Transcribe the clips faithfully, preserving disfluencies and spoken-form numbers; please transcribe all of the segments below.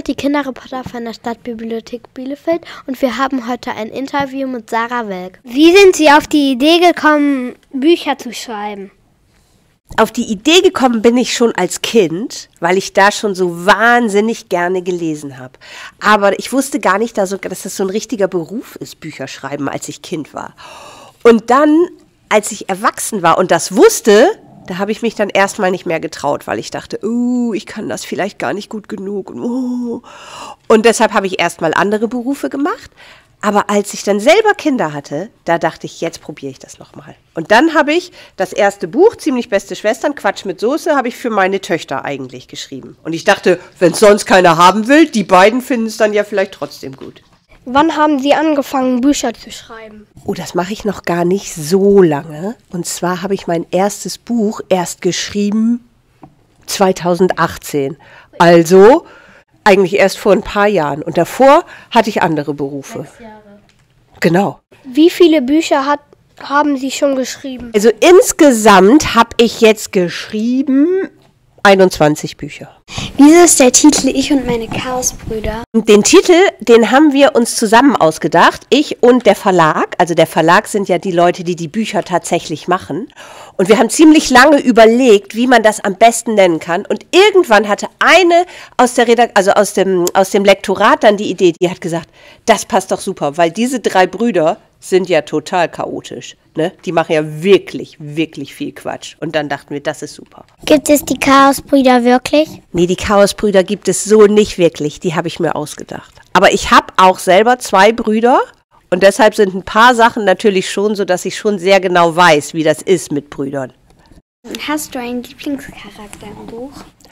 die Kinderreporter von der Stadtbibliothek Bielefeld und wir haben heute ein Interview mit Sarah Welk. Wie sind Sie auf die Idee gekommen, Bücher zu schreiben? Auf die Idee gekommen bin ich schon als Kind, weil ich da schon so wahnsinnig gerne gelesen habe. Aber ich wusste gar nicht, dass das so ein richtiger Beruf ist, Bücher schreiben, als ich Kind war. Und dann, als ich erwachsen war und das wusste, da habe ich mich dann erstmal nicht mehr getraut, weil ich dachte, oh, ich kann das vielleicht gar nicht gut genug. Und, oh. und deshalb habe ich erstmal andere Berufe gemacht. Aber als ich dann selber Kinder hatte, da dachte ich, jetzt probiere ich das nochmal. Und dann habe ich das erste Buch, Ziemlich beste Schwestern, Quatsch mit Soße, habe ich für meine Töchter eigentlich geschrieben. Und ich dachte, wenn es sonst keiner haben will, die beiden finden es dann ja vielleicht trotzdem gut. Wann haben Sie angefangen, Bücher zu schreiben? Oh, das mache ich noch gar nicht so lange. Und zwar habe ich mein erstes Buch erst geschrieben zweitausendachtzehn. Also eigentlich erst vor ein paar Jahren. Und davor hatte ich andere Berufe. Sechs Jahre. Genau. Wie viele Bücher hat, haben Sie schon geschrieben? Also insgesamt habe ich jetzt geschrieben einundzwanzig Bücher. Wieso ist der Titel Ich und meine Chaosbrüder? Den Titel, den haben wir uns zusammen ausgedacht, ich und der Verlag. Also der Verlag sind ja die Leute, die die Bücher tatsächlich machen. Und wir haben ziemlich lange überlegt, wie man das am besten nennen kann. Und irgendwann hatte eine aus der Redak- also aus dem, aus dem Lektorat dann die Idee, die hat gesagt, das passt doch super, weil diese drei Brüder sind ja total chaotisch. Ne? Die machen ja wirklich, wirklich viel Quatsch. Und dann dachten wir, das ist super. Gibt es die Chaosbrüder wirklich? Nee, die Chaosbrüder gibt es so nicht wirklich. Die habe ich mir ausgedacht. Aber ich habe auch selber zwei Brüder. Und deshalb sind ein paar Sachen natürlich schon so, dass ich schon sehr genau weiß, wie das ist mit Brüdern. Hast du einen Lieblingscharakter im Buch?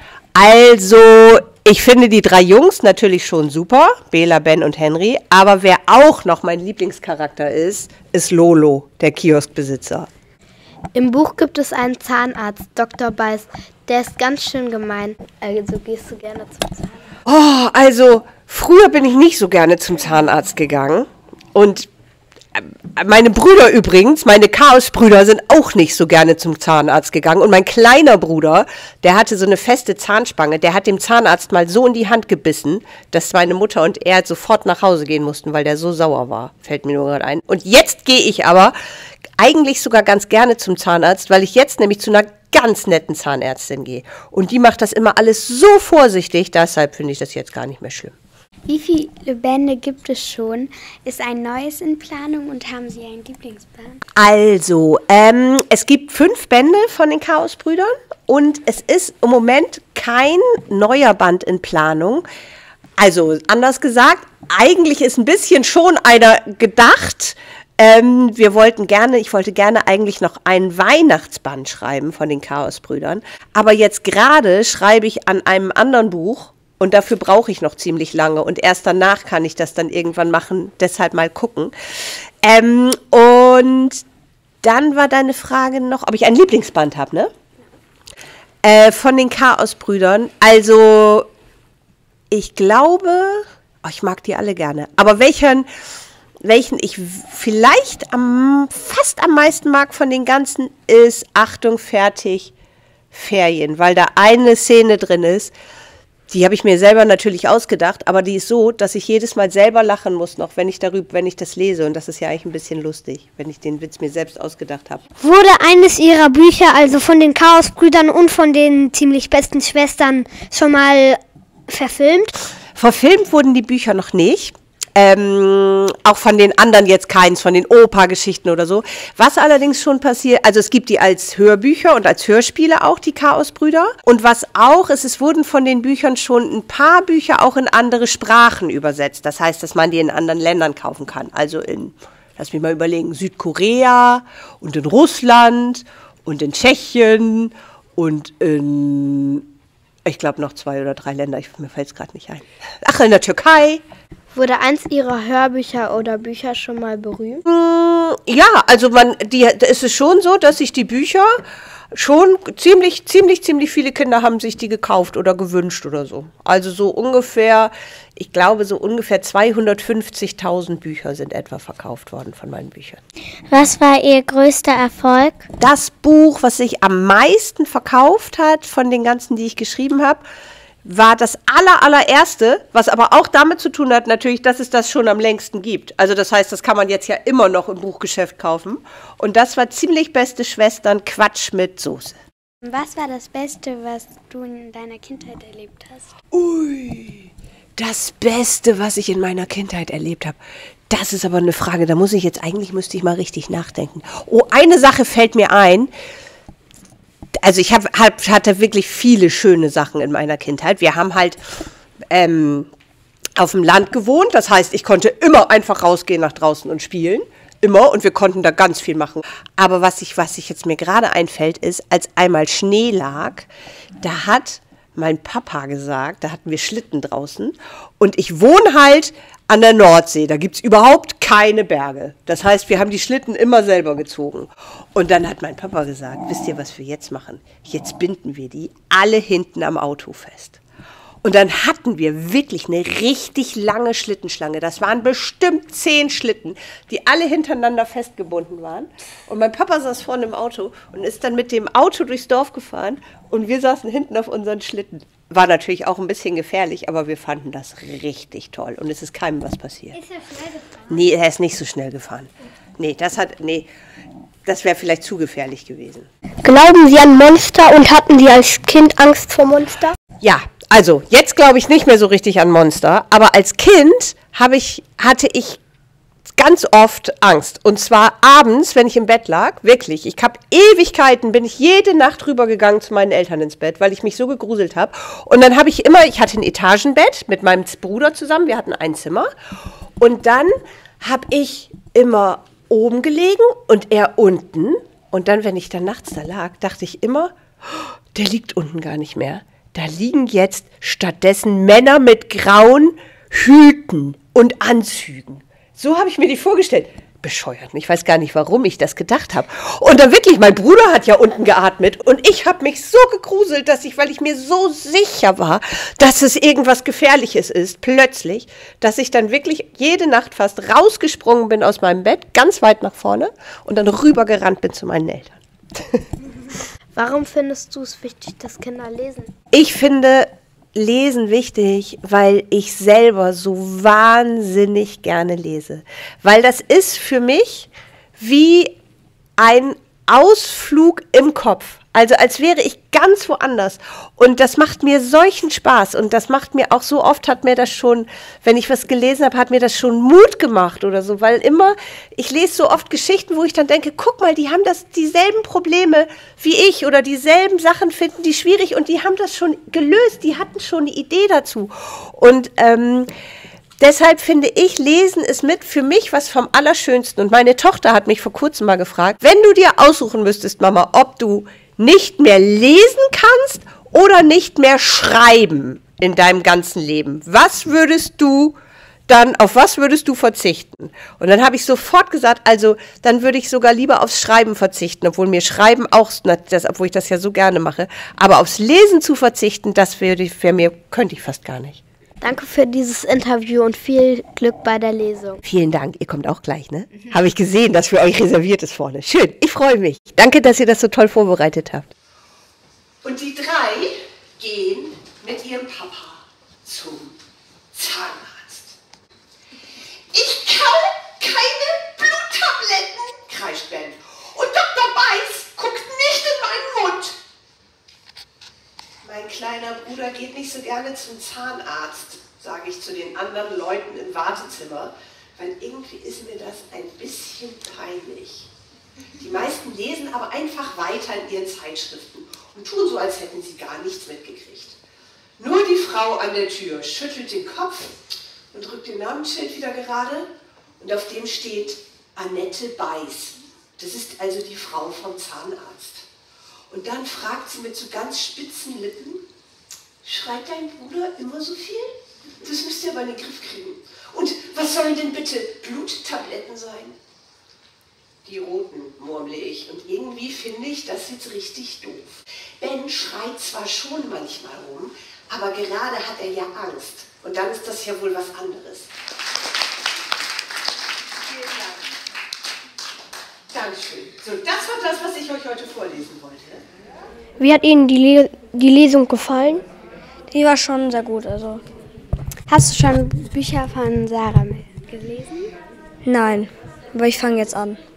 Also, ich finde die drei Jungs natürlich schon super, Bela, Ben und Henry. Aber wer auch noch mein Lieblingscharakter ist, ist Lolo, der Kioskbesitzer. Im Buch gibt es einen Zahnarzt, Doktor Beiß. Der ist ganz schön gemein. Also gehst du gerne zum Zahnarzt? Oh, also, früher bin ich nicht so gerne zum Zahnarzt gegangen. Und meine Brüder übrigens, meine Chaosbrüder sind auch nicht so gerne zum Zahnarzt gegangen. Und mein kleiner Bruder, der hatte so eine feste Zahnspange, der hat dem Zahnarzt mal so in die Hand gebissen, dass meine Mutter und er sofort nach Hause gehen mussten, weil der so sauer war. Fällt mir nur gerade ein. Und jetzt gehe ich aber eigentlich sogar ganz gerne zum Zahnarzt, weil ich jetzt nämlich zu einer ganz netten Zahnärztin gehe. Und die macht das immer alles so vorsichtig, deshalb finde ich das jetzt gar nicht mehr schlimm. Wie viele Bände gibt es schon? Ist ein neues in Planung und haben Sie einen Lieblingsband? Also, ähm, es gibt fünf Bände von den Chaosbrüdern und es ist im Moment kein neuer Band in Planung. Also, anders gesagt, eigentlich ist ein bisschen schon einer gedacht. Ähm, wir wollten gerne, ich wollte gerne eigentlich noch einen Weihnachtsband schreiben von den Chaosbrüdern. Aber jetzt gerade schreibe ich an einem anderen Buch. Und dafür brauche ich noch ziemlich lange. Und erst danach kann ich das dann irgendwann machen. Deshalb mal gucken. Ähm, und dann war deine Frage noch, ob ich ein Lieblingsband habe, ne? Äh, von den Chaosbrüdern. Also, ich glaube, oh, ich mag die alle gerne. Aber welchen, welchen ich vielleicht am, fast am meisten mag von den ganzen, ist Achtung, fertig, Ferien. Weil da eine Szene drin ist. Die habe ich mir selber natürlich ausgedacht, aber die ist so, dass ich jedes Mal selber lachen muss, noch wenn ich darüber, wenn ich das lese. Und das ist ja eigentlich ein bisschen lustig, wenn ich den Witz mir selbst ausgedacht habe. Wurde eines Ihrer Bücher, also von den Chaosbrüdern und von den ziemlich besten Schwestern, schon mal verfilmt? Verfilmt wurden die Bücher noch nicht. Ähm, auch von den anderen jetzt keins, von den Opa-Geschichten oder so. Was allerdings schon passiert, also es gibt die als Hörbücher und als Hörspiele auch, die Chaosbrüder. Und was auch ist, es wurden von den Büchern schon ein paar Bücher auch in andere Sprachen übersetzt. Das heißt, dass man die in anderen Ländern kaufen kann. Also in, lass mich mal überlegen, Südkorea und in Russland und in Tschechien und in, ich glaube noch zwei oder drei Länder, ich, mir fällt es gerade nicht ein. Ach, in der Türkei. Wurde eins Ihrer Hörbücher oder Bücher schon mal berühmt? Ja, also man, die, es ist schon so, dass sich die Bücher schon ziemlich, ziemlich, ziemlich viele Kinder haben sich die gekauft oder gewünscht oder so. Also so ungefähr, ich glaube so ungefähr zweihundertfünfzigtausend Bücher sind etwa verkauft worden von meinen Büchern. Was war Ihr größter Erfolg? Das Buch, was sich am meisten verkauft hat von den ganzen, die ich geschrieben habe, war das aller, allererste, was aber auch damit zu tun hat, natürlich, dass es das schon am längsten gibt. Also das heißt, das kann man jetzt ja immer noch im Buchgeschäft kaufen. Und das war Ziemlich beste Schwestern, Quatsch mit Soße. Was war das Beste, was du in deiner Kindheit erlebt hast? Ui, das Beste, was ich in meiner Kindheit erlebt habe. Das ist aber eine Frage, da muss ich jetzt, eigentlich müsste ich mal richtig nachdenken. Oh, eine Sache fällt mir ein. Also ich hab, hab, hatte wirklich viele schöne Sachen in meiner Kindheit. Wir haben halt ähm, auf dem Land gewohnt. Das heißt, ich konnte immer einfach rausgehen nach draußen und spielen. Immer. Und wir konnten da ganz viel machen. Aber was ich, was ich jetzt mir gerade einfällt, ist, als einmal Schnee lag, da hat mein Papa gesagt, da hatten wir Schlitten draußen. Und ich wohne halt an der Nordsee, da gibt es überhaupt keine Berge. Das heißt, wir haben die Schlitten immer selber gezogen. Und dann hat mein Papa gesagt, wisst ihr, was wir jetzt machen? Jetzt binden wir die alle hinten am Auto fest. Und dann hatten wir wirklich eine richtig lange Schlittenschlange. Das waren bestimmt zehn Schlitten, die alle hintereinander festgebunden waren. Und mein Papa saß vorne im Auto und ist dann mit dem Auto durchs Dorf gefahren. Und wir saßen hinten auf unseren Schlitten. War natürlich auch ein bisschen gefährlich, aber wir fanden das richtig toll. Und es ist keinem was passiert. Ist er schnell gefahren? Nee, er ist nicht so schnell gefahren. Nee, das hat, nee, das wäre vielleicht zu gefährlich gewesen. Glauben Sie an Monster und hatten Sie als Kind Angst vor Monster? Ja, also jetzt glaube ich nicht mehr so richtig an Monster, aber als Kind habe ich, hatte ich ganz oft Angst. Und zwar abends, wenn ich im Bett lag, wirklich. Ich habe Ewigkeiten, bin ich jede Nacht rübergegangen zu meinen Eltern ins Bett, weil ich mich so gegruselt habe. Und dann habe ich immer, ich hatte ein Etagenbett mit meinem Bruder zusammen, wir hatten ein Zimmer. Und dann habe ich immer oben gelegen und er unten. Und dann, wenn ich dann nachts da lag, dachte ich immer, der liegt unten gar nicht mehr. Da liegen jetzt stattdessen Männer mit grauen Hüten und Anzügen. So habe ich mir die vorgestellt. Bescheuert. Ich weiß gar nicht, warum ich das gedacht habe. Und dann wirklich, mein Bruder hat ja unten geatmet und ich habe mich so gegruselt, dass ich, weil ich mir so sicher war, dass es irgendwas Gefährliches ist, plötzlich, dass ich dann wirklich jede Nacht fast rausgesprungen bin aus meinem Bett, ganz weit nach vorne und dann rübergerannt bin zu meinen Eltern. Warum findest du es wichtig, dass Kinder lesen? Ich finde Lesen wichtig, weil ich selber so wahnsinnig gerne lese. Weil das ist für mich wie ein Ausflug im Kopf. Also als wäre ich ganz woanders. Und das macht mir solchen Spaß. Und das macht mir auch so oft, hat mir das schon, wenn ich was gelesen habe, hat mir das schon Mut gemacht oder so. Weil immer, ich lese so oft Geschichten, wo ich dann denke, guck mal, die haben das dieselben Probleme wie ich oder dieselben Sachen finden die schwierig und die haben das schon gelöst. Die hatten schon eine Idee dazu. Und ähm, deshalb finde ich, Lesen ist mit für mich was vom Allerschönsten. Und meine Tochter hat mich vor kurzem mal gefragt, wenn du dir aussuchen müsstest, Mama, ob du nicht mehr lesen kannst oder nicht mehr schreiben in deinem ganzen Leben, was würdest du dann, auf was würdest du verzichten? Und dann habe ich sofort gesagt, also dann würde ich sogar lieber aufs Schreiben verzichten, obwohl mir Schreiben auch, das, obwohl ich das ja so gerne mache, aber aufs Lesen zu verzichten, das würde für mir, könnte ich fast gar nicht. Danke für dieses Interview und viel Glück bei der Lesung. Vielen Dank. Ihr kommt auch gleich, ne? Mhm. Habe ich gesehen, dass für euch reserviert ist vorne. Schön, ich freue mich. Danke, dass ihr das so toll vorbereitet habt. Und die drei gehen mit ihrem Papa zum Zahnarzt. Ich kann keine Bluttabletten, kreischt Ben. Und Doktor Beiß guckt nicht in meinen Mund. Mein kleiner Bruder geht nicht so gerne zum Zahnarzt, sage ich zu den anderen Leuten im Wartezimmer, weil irgendwie ist mir das ein bisschen peinlich. Die meisten lesen aber einfach weiter in ihren Zeitschriften und tun so, als hätten sie gar nichts mitgekriegt. Nur die Frau an der Tür schüttelt den Kopf und drückt den Namensschild wieder gerade und auf dem steht Annette Beiß. Das ist also die Frau vom Zahnarzt. Und dann fragt sie mit so ganz spitzen Lippen, schreit dein Bruder immer so viel? Das müsst ihr aber in den Griff kriegen. Und was sollen denn bitte Bluttabletten sein? Die roten, murmle ich. Und irgendwie finde ich das jetzt richtig doof. Ben schreit zwar schon manchmal rum, aber gerade hat er ja Angst. Und dann ist das ja wohl was anderes. Vielen Dank. Dankeschön. So, das war das, was ich euch heute vorlesen wollte. Wie hat Ihnen die, Le die Lesung gefallen? Die war schon sehr gut. Also. Hast du schon Bücher von Sarah gelesen? Nein, aber ich fange jetzt an.